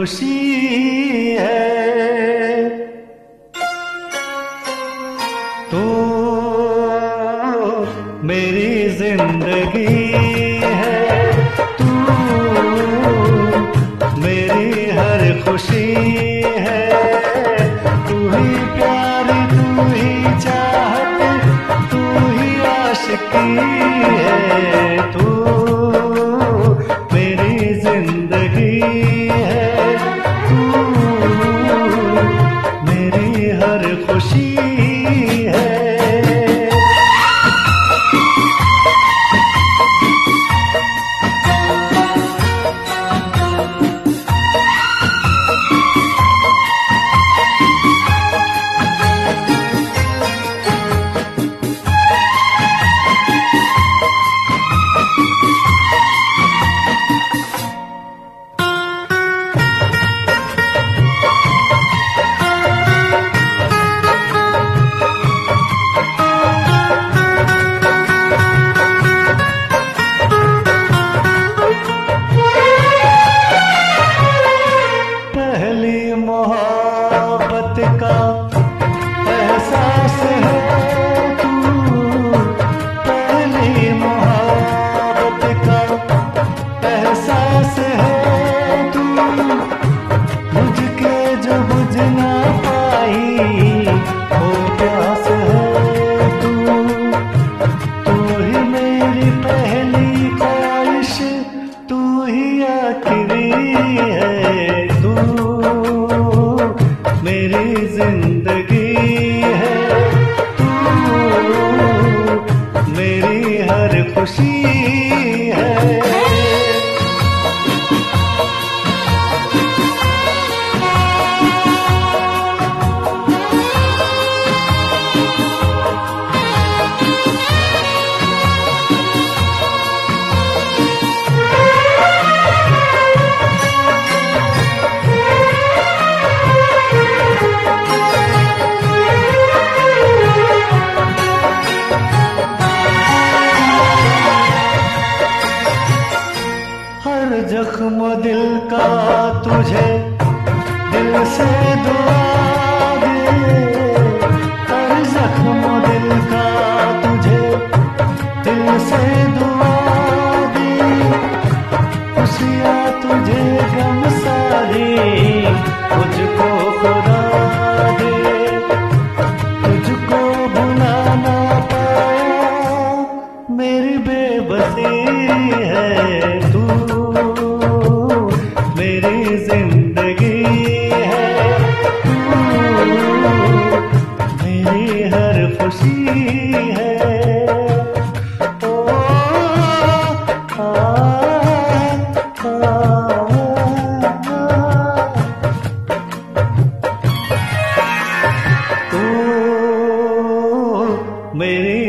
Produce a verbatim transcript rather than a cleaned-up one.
खुशी है। तू मेरी जिंदगी है, तू मेरी हर खुशी है। तू ही प्यार, तू ही चाहत, तू ही आशिकी है। तू मेरी जिंदगी है, तू मेरी हर खुशी है। मोहब्बत का एहसास है तू, पहली मोहब्बत का एहसास है तू। मुझके जो बुझ ना पाई वो प्यास है तू। तू ही मेरी पहली ख्वाहिश, तू ही आखिरी है। तू मेरी जिंदगी है, तू मेरी हर खुशी है। हर जख्म दिल का तुझे दिल से दुआ दे। हर जख्म दिल का तुझे दिल से दुआ दे। खुशियाँ तुझे गम सारी मुझको खुदा दे। तुझको भुला ना पाया मेरी बेबसी है। तू मेरी जिंदगी है, तू मेरी हर खुशी है। ओ, आ, आ, तू मेरी